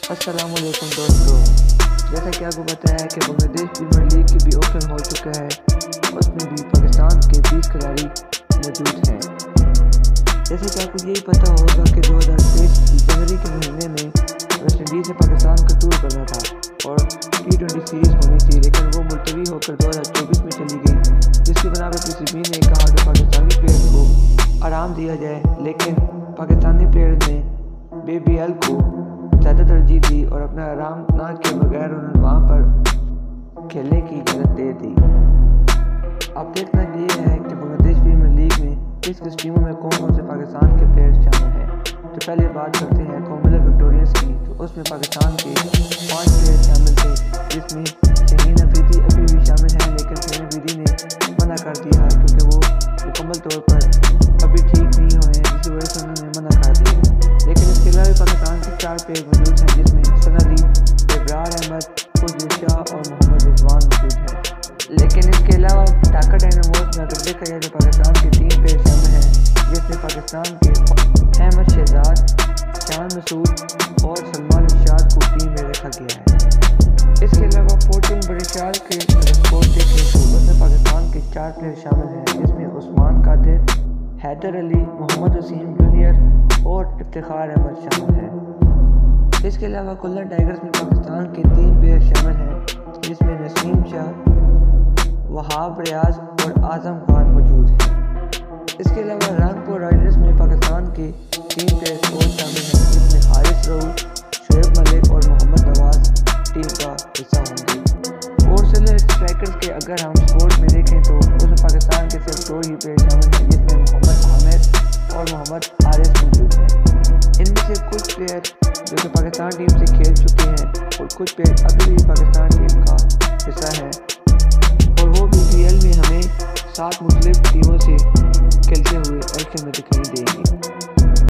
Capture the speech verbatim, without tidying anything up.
السلام علیکم دوستو، جیسا کہ آپ کو پتہ ہے کہ بنگلہ دیش پریمیئر لیگ کی بھی اوپن ہو چکا ہے، اس میں بھی پاکستان کے بیس کھلاڑی موجود ہیں۔ جیسے کہ آپ کو یہی پتہ ہوگا کہ دو ہزار تیئیس کی جنوری کے مہینے میں ویسٹ انڈیز نے پاکستان کا ٹور کرنا تھا اور ٹی ٹوینٹی سیریز ہونی تھی، لیکن وہ ملتوی ہو کر دو ہزار چوبیس میں چلی گئی، جس کی بنا پر پی سی بی نے کہا کہ پاکستانی پلیئرز کو آرام دیا جائے، لیکن پاکستانی پلیئرز نے بی بی ایل کو زیادہ ترجیح دی اور اپنا آرام نہ کے بغیر انہوں نے وہاں پر کھیلنے کی اجازت دے دی۔ اب دیکھنا یہ ہے کہ بنگلہ دیش پریمیئر لیگ میں کس کس ٹیموں میں کون کون سے پاکستان کے پلیئرز شامل ہیں۔ تو پہلے بات کرتے ہیں کوملا وکٹوریئنز کی، تو اس میں پاکستان کے پانچ پلیئر شامل تھے، جس میں شہین افریدی ابھی بھی شامل ہیں، لیکن شہین افریدی نے منع کر دیا کیونکہ وہ مکمل طور پر ابھی ٹھیک نہیں ہوئے ہیں، جس کی وجہ سے انہوں نے منع کر دیا۔ لیکن اس کے علاوہ پاکستان کے چار پلیئر موجود ہیں، جس میں حسن علی، ابرار احمد، فضل شاہ اور محمد رضوان موجود ہیں۔ لیکن اس کے علاوہ ڈھاکہ ڈائناموز میں اگر دیکھا جائے تو پاکستان کے تین پلیئر شامل ہیں، جس میں پاکستان کے احمد شہزاد، شان مسعود اور سلمان ارشاد کو ٹیم میں رکھا گیا ہے۔ اس کے علاوہ فورٹون بریشال کے اسکور دیکھیں تو اس میں پاکستان کے چار پلیئر شامل ہیں، جس میں عثمان قادر، حیدر علی، محمد وسیم جونیئر اور افتخار احمد شامل ہیں۔ اس کے علاوہ کلر ٹائیگرز میں پاکستان کے تین پلیئر شامل ہیں، جس میں نسیم شاہ، وہاب ریاض اور اعظم خان موجود ہیں۔ اس کے علاوہ رانگپور رائڈرز میں پاکستان کے تین پلیئر اور شامل ہیں، جس میں حارث رؤف، شعیب ملک اور محمد نواز ٹیم کا حصہ ہوں گے۔ اور سیلر اسٹرائکرز کے اگر ہم سکورز میں دیکھیں تو اس میں پاکستان کے صرف دو ہی پلیئر شامل ہیں، جس میں محمد عامر اور محمد حارث موجود ہیں۔ ان میں سے کچھ پلیئر جو کہ پاکستان ٹیم سے کھیل چکے ہیں اور کچھ پلیئر ابھی بھی پاکستان ٹیم کا حصہ ہیں، اور وہ بی بی ایل میں ہمیں سات مختلف ٹیموں سے کھیلتے ہوئے ایکشن میں دکھیں۔